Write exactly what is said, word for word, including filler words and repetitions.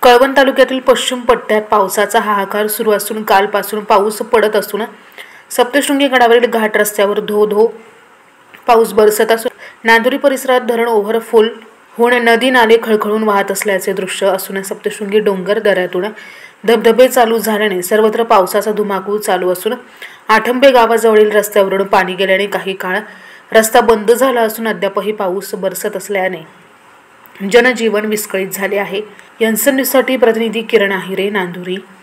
कळवण तालुक्यातील पश्चिम पट्ट्यात पावसाचा हाहाकार सुरू असून कालपासून पाऊस पडत असून सप्तशृंगी गडावरील घाट रस्त्यावर धो धो पाऊस बरसत असून नांदुरी परिसरात धरण ओव्हरफ्लो होऊन नदी नाले खळखळून वाहत असल्याचे दृश्य असून सप्तशृंगी डोंगर दऱ्यातून धबधबे चालू झाल्याने सर्वत्र पावसाचा धुमाकूळ चालू असून आठंबे गावाजवळील रस्त्यावरून पाणी गेल्याने काही काळ रस्ता बंद झाला असून अद्यापही पाऊस बरसत असल्याने जनजीवन विस्कळीत झाले आहे। एनसन न्यूजसाठी प्रतिनिधी किरण आहिरे, नांदुरी।